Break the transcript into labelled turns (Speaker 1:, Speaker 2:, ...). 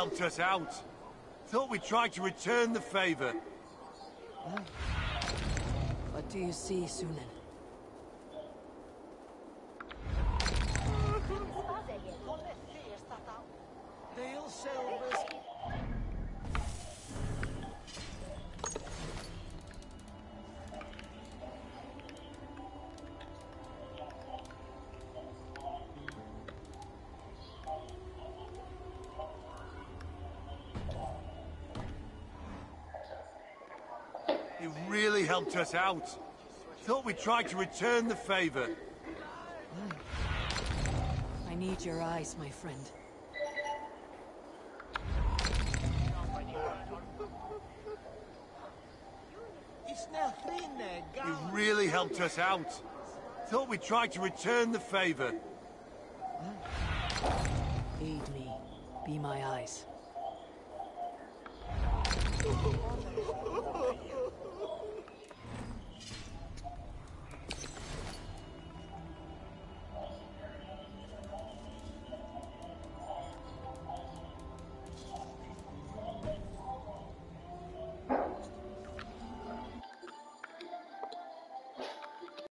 Speaker 1: helped us out. Thought we'd try to return the favor.
Speaker 2: What do you see, Sunan?
Speaker 1: You really helped us out. Thought we'd try to return the favor.
Speaker 2: I need your eyes, my friend.
Speaker 1: You really helped us out. Thought we'd try to return the favor.
Speaker 2: Aid me. Be my eyes.